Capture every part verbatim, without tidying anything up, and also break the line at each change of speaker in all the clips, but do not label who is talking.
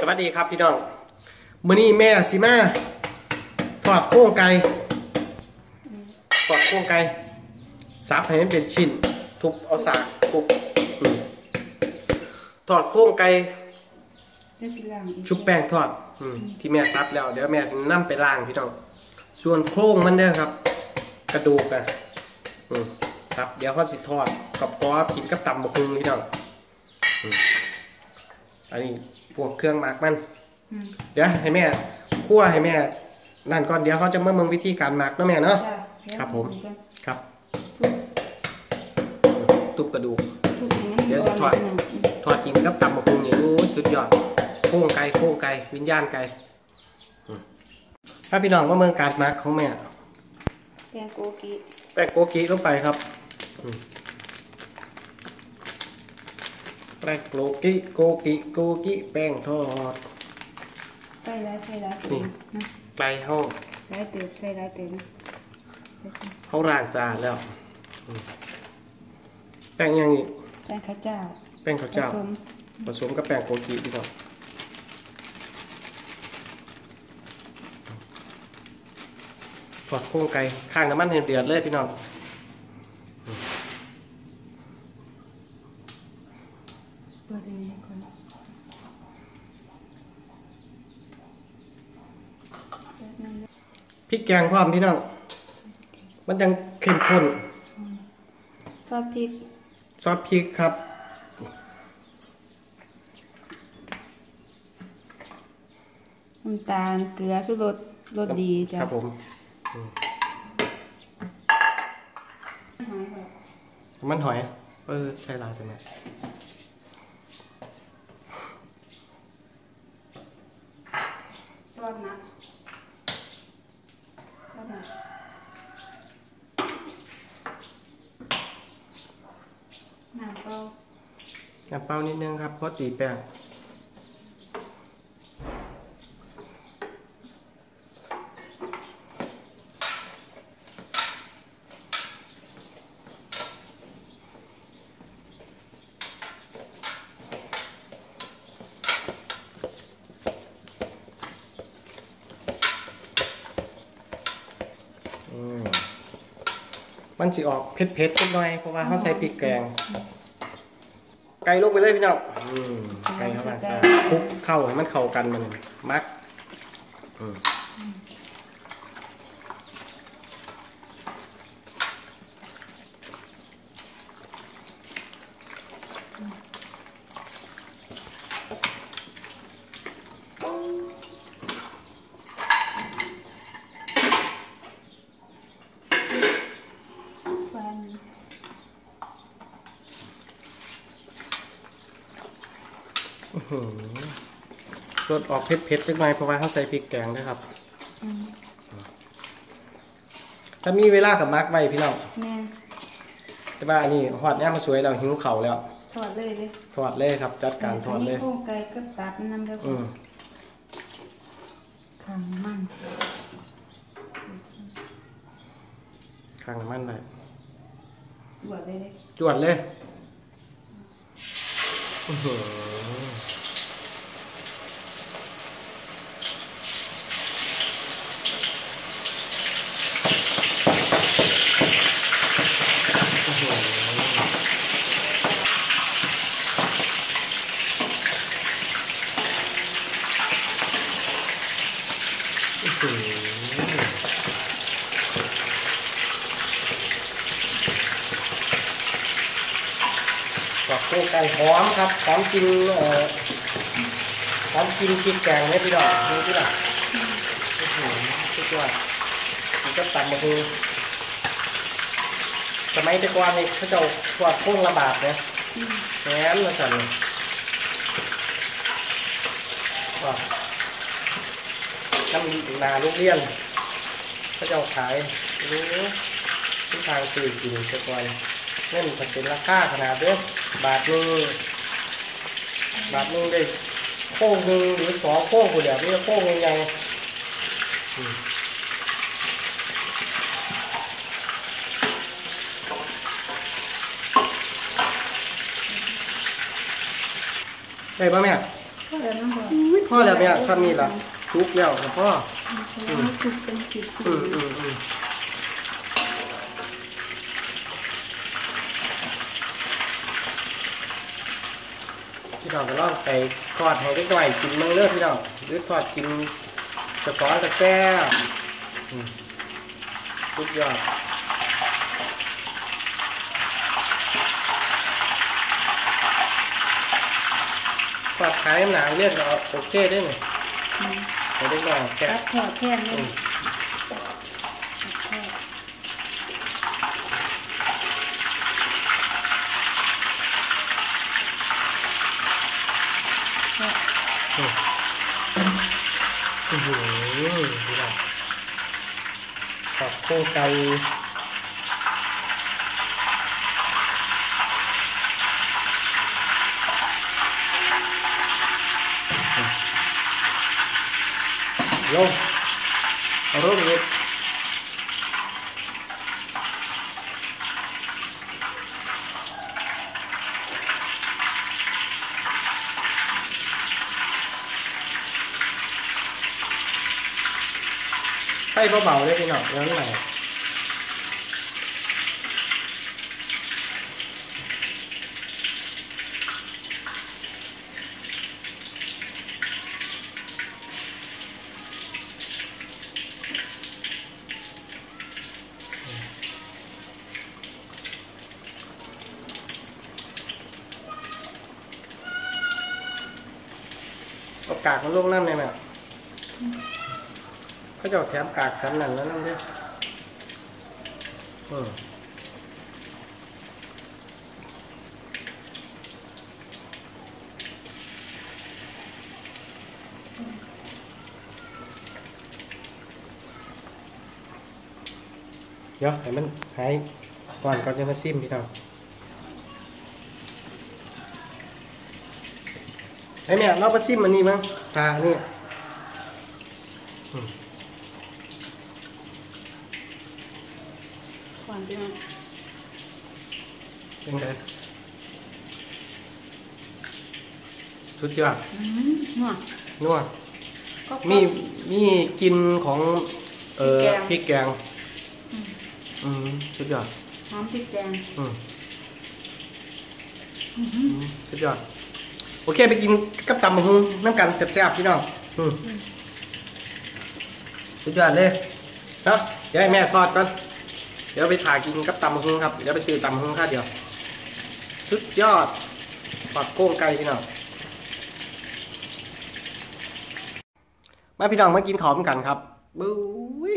สวัสดีครับพี่น้องมื้อนี้แม่สิมาทอดโครงไก่ทอดโครงไก่สับให้มันเป็นชิ้นทุบเอาสากทุบทอดโครงไก่ชุบแป้งทอดที่แม่ซับแล้วเดี๋ยวแม่นำไปล้างพี่น้องส่วนโครงมันเด้อครับกระดูกนะซับเดี๋ยวเขาสิทอดกับกรอบกินกับตำบักหุ่งพี่น้องอันนี้พวกเครื่องหมักมันเดี๋ยวให้แม่คั่วให้แม่นั่นก่อนเดี๋ยวเขาจะมาเมืองวิธีการหมักเนาะแม่เนาะครับผมครับตุบกระดูกเดี๋ยวทอดทอดกินกับตำบักหุ่งนี่โอ้สุดยอดโค้งไก่โค้งไก่วิญญาณไก่ถ้าพี่น้องว่าเมืองการหมักของแม่
แป้งโกกิ
แป้งโกกิลงไปครับแป้งโกกิโกกิโกกิแป้งทอด
ใส่ได้ใส่ได้นี่
ไก่ห้อง
ได้เติมใส่ได้เติม
เขาล้างสะอาดแล้วแป้งยังอีก
แป้งข้าวเจ้า
แป้งข้าวเจ้าผสมกับแป้งโกกิดีกว่าทอดโค้งไก่ข้างน้ำมันเดือดเลยพี่น้องพริกแกงพร้อมพี่น้องมันยังเข้มข้น
ซอสพริก
ซอสพริกครับ
น้ำตาลเกลือชูรสรสดีจ้ะ
ครับผมมันหอยเออใช่ลายใช่ไหม
ซอสนะซอสนะน้ำเปล่า
น้ำเปล่านิดนึงครับเพราะตีแป้งมันจะออกเผ็ดๆนิดหน่อยเพราะว่าเขาใส่พริกแกงไก่ลงไปเลยพี่น้องไก่เขาใส่คลุกเข้าให้มันเข้ากันมันมักรสออกเผ็ดๆจังหน่อยเพราะว่าเขาใส่พริกแกงนะครับถ้ามีเวลากับมักไว้พี่น้องแต่ว่าอันนี้หอดย่ามาสวยเราหิวเข่าแล้ว
ทอดเลยเลย
ทอดเลยครับจัดการทอดเลย
โค้งไก่ก็ตัดน้ำแล้วข้างมัน
ข้างมันไป
จวดเลย
จวดเลยก็โครงไก่หอมครับหอมกินเอ่อหอมกินพริกแกงเนี่ยพี่น้องดูพี่น้องโอ้โหสุดยอดมันก็ตัดมาคือสมัยแต่ก่อนนี่เขาจะทอดโค้งลำบากเนี่ยแหนมาสั่นว่าน้ำนาลูกเลี้ยนเขาจะขายรู้ที่ทางสื่อกินแต่ก่อนเงินมันเป็นราคาขนาดเด้อบาทนึงบาทนึงได้โค้งหนึ่งหรือสองโค้งคนเดียวนี่โค้งยังไงได้ป่ะแม่
ก็แล้วมันก็
พ่อแล้วเนี่ยซ้ำนี่ล่ะซุกแล้วกับพ่อ
อืมคือเป็นสิบ
อืมอืมอืมพี่น้องก็ลองไปทอดให้เล็กน้อยกินมั่งเด้อพี่น้องหรือทอดกินกระป๋องกระแซ่บอืมสุดยอดทอดขายหนาเรียกเราโอเคได้ไหม
อืม
ให้เล็กน้อยแค่
ตัดทอดแค่นี้
อืม
ตัดทอด
อืมอื้อหือพี่น้องทอดโครงไก่ลงเอาลงอีกไฟเบาๆเลยพี่น้องแล้วไหนเอากากมันลงน้ำเลยไหมเขาจะเอาแถมกากแถมนั่นแล้วนั่นเด้ออืมเดี๋ยวให้มันหายก่อนก่อนจะมาซิมพี่น้องไอ้เนี่ยเรามาซิมอันนี้มั้งตานี่อืม
ก่อนพี่น้อง
เป็นไงสุดยอด
อืมนัว
นัว
ก็
มีมีกลินของเอ่อพ
พริ
ริก
ก
แก
แก
ง
ง
อืมสุดยอด
หอมพริกแกง
อืม
อือหื
อื
อ
มสุดยอดโอเคไปกินกับตำบักหุ่งน้ำกันแซ่บๆพี่น้องอืมสุดยอดเลยเนาะเดี๋ยวให้แม่ทอดก่อนเดี๋ยวไปถ่ายกินกับตำบักหุ่งครับเดี๋ยวไปซื้อตำบักหุ่งค่าเดียวสุดยอดปอดโค้งไก่พี่น้องมาพี่น้องมากินข้าวกันครับบุ้ย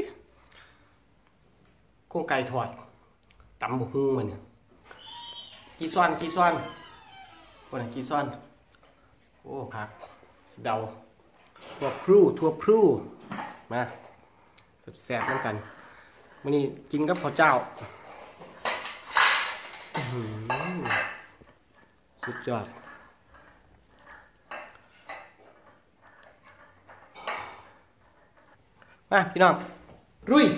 โค้งไก่ทอดตำบักหุ่งมันกี่ซ้อนกี่ซ้อนคนกี่ซ้อนโอ้ผักสะเดาทั่วพลูทั่วพลูมาแซ่บๆเหมือนกันวันนี้กินกับข้าวเจ้าอื้อหือสุดยอดมาพี่น้องลุย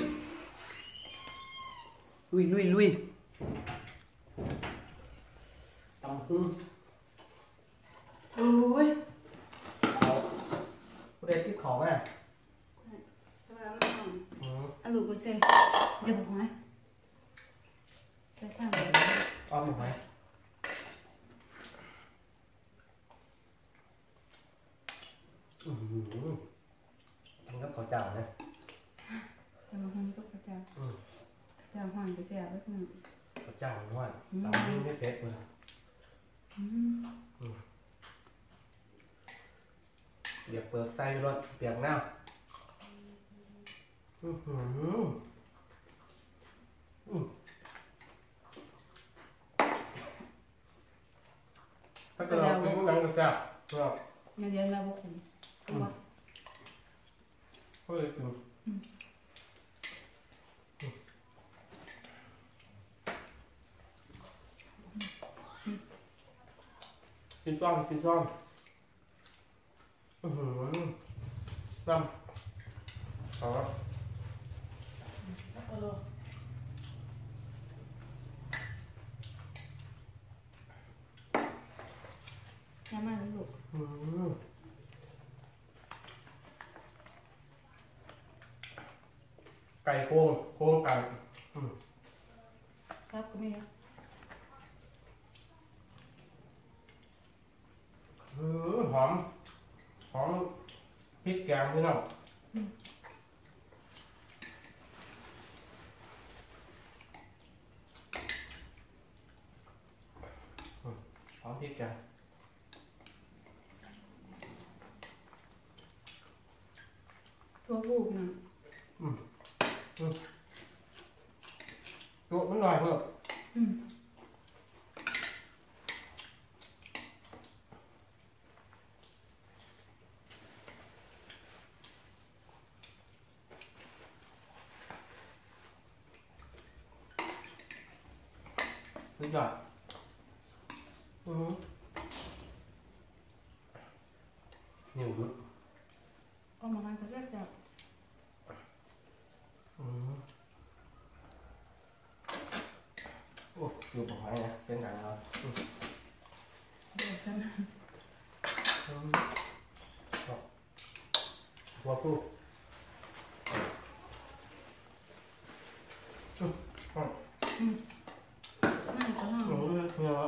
ลุยลุยลุยตำฮึ่งโอ้ยเอาผู้ใดที่ของอ่ะ
เออไม่ต้อง
อืม
เอาลูกไปเซ็นเดี๋ยวบอกไหมไปทางไหน
อ้อมหนูไหมอือหือกินกับข้าวเจ้านะ
แต่บางคนก็กระจาย
อืม
กระจายห่างไปเสียแป๊บนึง
ข้าวเจ้ามันว่า
อืม
ตำนี่ไม่เผ็ดเลย
อืม
เดี๋ยวเปิดไส้รถเปียกน้ำอือหืออืมถ้าเกิดเรากินหนังกระแซบก็
ในเดือนเราบุกคุณก็บอก
ก็เลยกินกินซ้อมกินซ้อมอือหือซ้ำอ๋อ
สักกิโลยังไม่รู้ลูก
อืมไก่โค้งโค้งไก่อืม
ครับก็มีครับ
อืมหอมหอมพริกแกงพี่น้องอืมหอมพริกแกง
ตัวลูกนะ
อืมอืมตัวมันหน่อยเพื่อ
อืม
สุดยอดอือเหนียวลึก
ก็มาให้เขาเรียกจับ
อืมโอ้อยู่บอกให้นะเป็นหนังเราอืม
เดี๋ยวกัน
อืมหัวปูอืมอืม
อืมนั่นก็น่า
หนูเลือกเนื้อ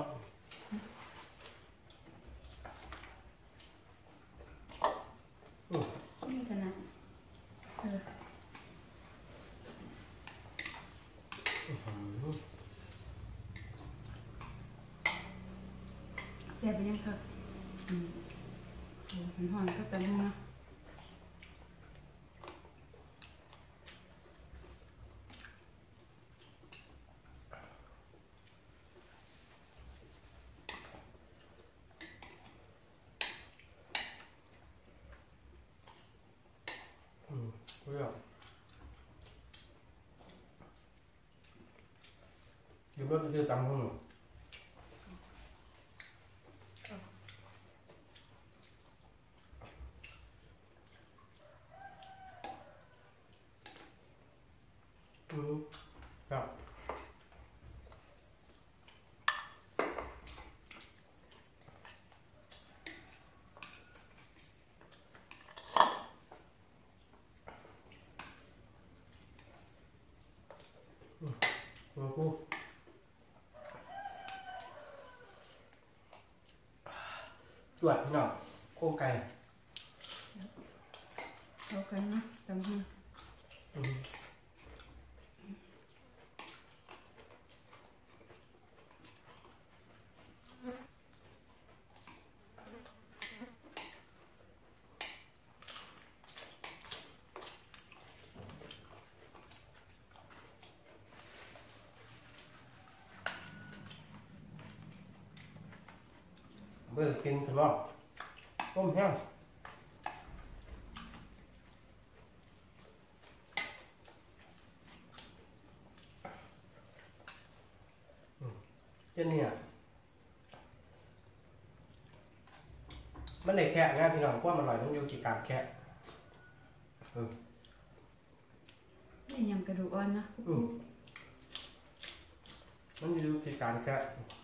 อืม
นี่กันนะเออ
อืม
แซ่บไปยังครับอืมโอ้เป็นหอนก็แต่มึงนะ
อืมเลือกอยู่เมื่อกี้ซื้อตำหุ้นอืมครับหัวปูจวดพี่น้องโค้งไก่
โอเคนะจำให้
อืมเบิ่งกินสมองต้มแห้งอืมเจ้าเนี่ยมันได้แค่งานพี่น้องเพราะว่ามันอร่อยต้องอยู่ที่การแค่เออ
นี่ยำกระดูกอ่อนนะ
อืมมันอยู่ที่การแค่